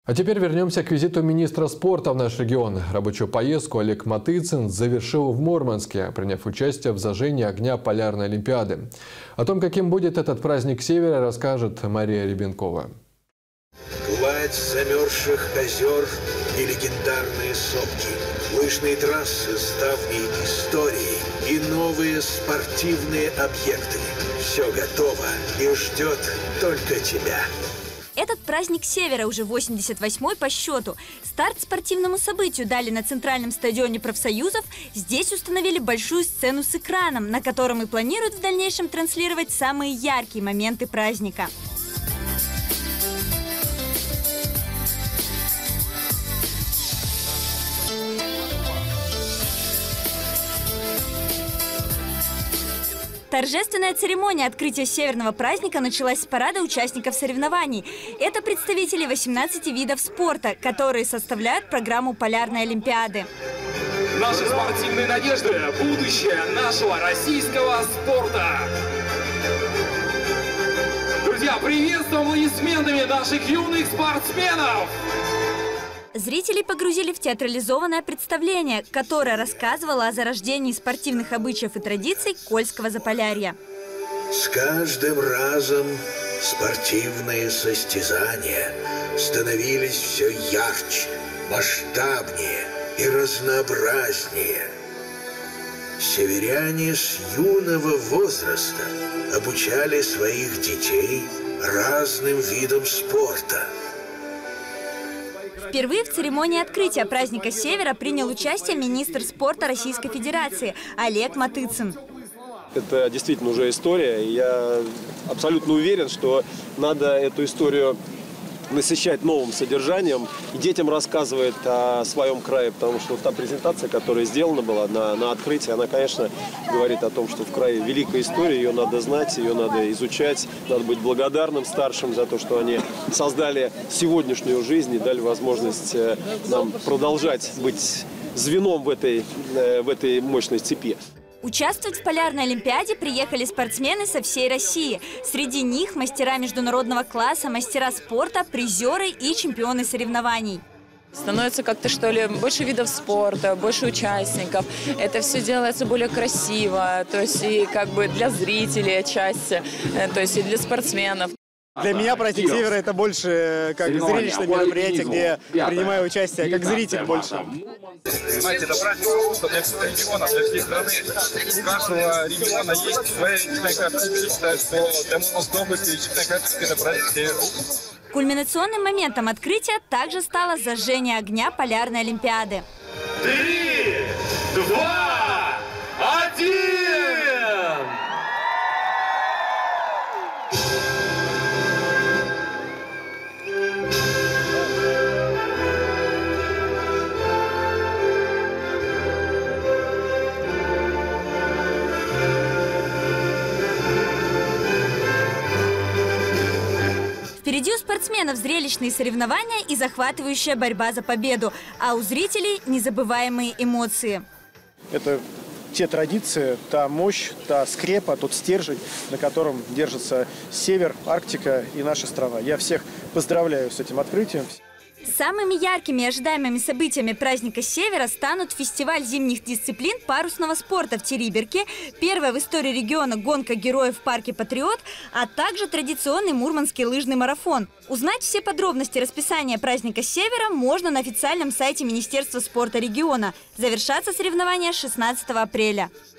А теперь вернемся к визиту министра спорта в наш регион. Рабочую поездку Олег Матыцин завершил в Мурманске, приняв участие в зажжении огня Полярной Олимпиады. О том, каким будет этот праздник Севера, расскажет Мария Ребенкова. Гладь замерзших озер и легендарные сопки, лыжные трассы с давней историей и новые спортивные объекты. Все готово и ждет только тебя. Этот праздник Севера уже 88-й по счету. Старт спортивному событию дали на центральном стадионе профсоюзов. Здесь установили большую сцену с экраном, на котором и планируют в дальнейшем транслировать самые яркие моменты праздника. Торжественная церемония открытия северного праздника началась с парада участников соревнований. Это представители 18 видов спорта, которые составляют программу Полярной Олимпиады. Наши спортивные надежды – будущее нашего российского спорта. Друзья, приветствуем аплодисментами наших юных спортсменов! Зрителей погрузили в театрализованное представление, которое рассказывало о зарождении спортивных обычаев и традиций Кольского Заполярья. С каждым разом спортивные состязания становились все ярче, масштабнее и разнообразнее. Северяне с юного возраста обучали своих детей разным видам спорта. Впервые в церемонии открытия праздника Севера принял участие министр спорта Российской Федерации Олег Матыцин. Это действительно уже история. Я абсолютно уверен, что надо эту историю насыщать новым содержанием и детям рассказывать о своем крае, потому что та презентация, которая сделана была на открытии, она, конечно, говорит о том, что в крае великая история, ее надо знать, ее надо изучать, надо быть благодарным старшим за то, что они создали сегодняшнюю жизнь и дали возможность нам продолжать быть звеном в этой мощной цепи. Участвовать в Полярной Олимпиаде приехали спортсмены со всей России. Среди них мастера международного класса, мастера спорта, призеры и чемпионы соревнований. Становится как-то, что ли, больше видов спорта, больше участников. Это все делается более красиво, то есть и как бы для зрителей отчасти, то есть и для спортсменов. Для меня праздник Севера – это больше как зрелищное мероприятие, где я принимаю участие как зритель больше. Знаете, это праздник для всего региона, для всей страны. У каждого региона есть своя личная картинка, так что для Мурманской области личная картинка – это праздник Севера. Кульминационным моментом открытия также стало зажжение огня Полярной Олимпиады. 3, 2, 1! Впереди у спортсменов зрелищные соревнования и захватывающая борьба за победу, а у зрителей незабываемые эмоции. Это те традиции, та мощь, та скрепа, тот стержень, на котором держится Север, Арктика и наши острова. Я всех поздравляю с этим открытием. Самыми яркими и ожидаемыми событиями праздника Севера станут фестиваль зимних дисциплин парусного спорта в Териберке, первая в истории региона гонка героев в парке «Патриот», а также традиционный мурманский лыжный марафон. Узнать все подробности расписания праздника Севера можно на официальном сайте Министерства спорта региона. Завершатся соревнования 16 апреля.